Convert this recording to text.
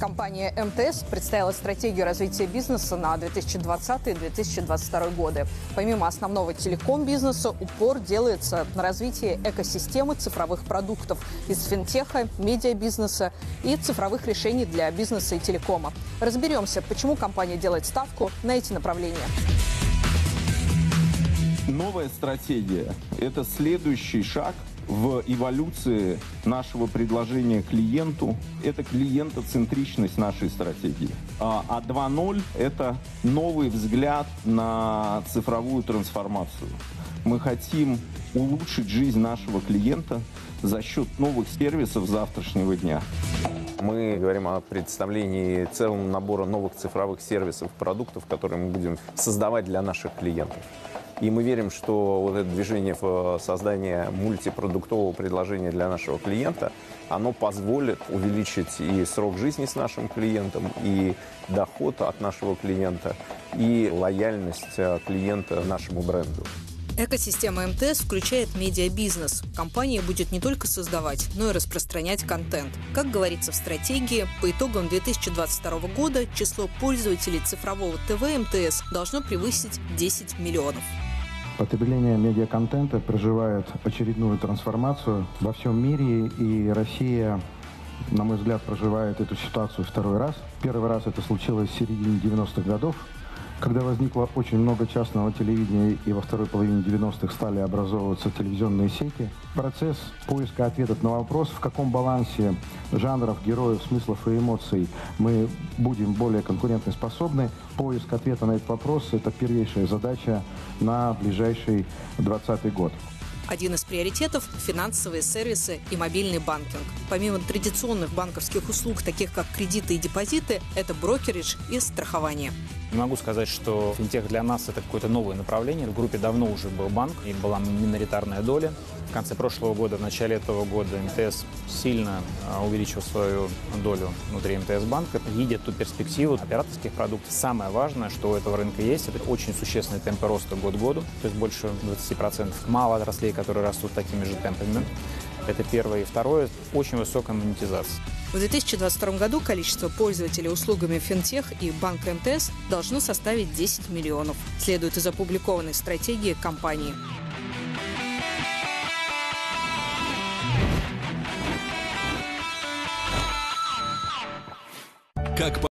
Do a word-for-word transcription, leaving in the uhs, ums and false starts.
Компания эм тэ эс представила стратегию развития бизнеса на две тысячи двадцатый — две тысячи двадцать второй годы. Помимо основного телеком-бизнеса, упор делается на развитие экосистемы цифровых продуктов из финтеха, медиабизнеса и цифровых решений для бизнеса и телекома. Разберемся, почему компания делает ставку на эти направления. Новая стратегия – это следующий шаг в эволюции нашего предложения клиенту. Это клиентоцентричность нашей стратегии. А два ноль – это новый взгляд на цифровую трансформацию. Мы хотим улучшить жизнь нашего клиента за счет новых сервисов завтрашнего дня. Мы говорим о представлении целого набора новых цифровых сервисов, продуктов, которые мы будем создавать для наших клиентов. И мы верим, что вот это движение в создание мультипродуктового предложения для нашего клиента, оно позволит увеличить и срок жизни с нашим клиентом, и доход от нашего клиента, и лояльность клиента нашему бренду. Экосистема эм тэ эс включает медиабизнес. Компания будет не только создавать, но и распространять контент. Как говорится в стратегии, по итогам две тысячи двадцать второго года число пользователей цифрового ТВ эм тэ эс должно превысить десять миллионов. Потребление медиаконтента проживает очередную трансформацию во всем мире, и Россия, на мой взгляд, проживает эту ситуацию второй раз. Первый раз это случилось в середине девяностых годов, когда возникло очень много частного телевидения, и во второй половине девяностых стали образовываться телевизионные сети. Процесс поиска ответов на вопрос, в каком балансе жанров, героев, смыслов и эмоций мы будем более конкурентоспособны, поиск ответа на этот вопрос – это первейшая задача на ближайший двадцатый год. Один из приоритетов – финансовые сервисы и мобильный банкинг. Помимо традиционных банковских услуг, таких как кредиты и депозиты, это брокеридж и страхование. Не могу сказать, что финтех для нас это какое-то новое направление. В группе давно уже был банк, и была миноритарная доля. В конце прошлого года, в начале этого года эм тэ эс сильно увеличил свою долю внутри эм тэ эс-банка, видя ту перспективу операторских продуктов. Самое важное, что у этого рынка есть, это очень существенные темпы роста год к году, то есть больше двадцати процентов. Мало отраслей, которые растут такими же темпами. Это первое. И второе – очень высокая монетизация. В две тысячи двадцать втором году количество пользователей услугами финтех и банка эм тэ эс должно составить десять миллионов. Следует из опубликованной стратегии компании. Как